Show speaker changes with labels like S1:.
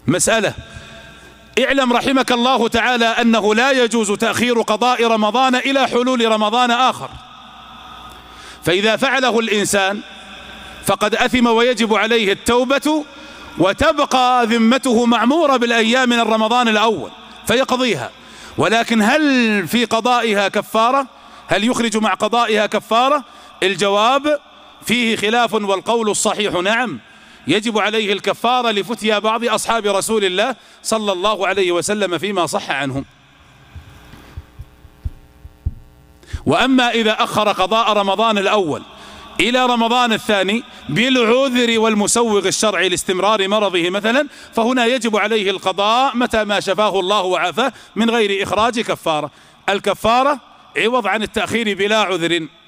S1: مسألة: اعلم رحمك الله تعالى أنه لا يجوز تأخير قضاء رمضان إلى حلول رمضان آخر، فإذا فعله الإنسان فقد أثم ويجب عليه التوبة، وتبقى ذمته معمورة بالأيام من رمضان الأول فيقضيها. ولكن هل في قضائها كفارة؟ هل يخرج مع قضائها كفارة؟ الجواب فيه خلاف، والقول الصحيح نعم، يجب عليه الكفارة لفتيا بعض أصحاب رسول الله صلى الله عليه وسلم فيما صح عنهم. وأما إذا أخر قضاء رمضان الأول إلى رمضان الثاني بالعذر والمسوغ الشرعي لاستمرار مرضه مثلا، فهنا يجب عليه القضاء متى ما شفاه الله وعافاه من غير إخراج كفارة. الكفارة عوض عن التأخير بلا عذر.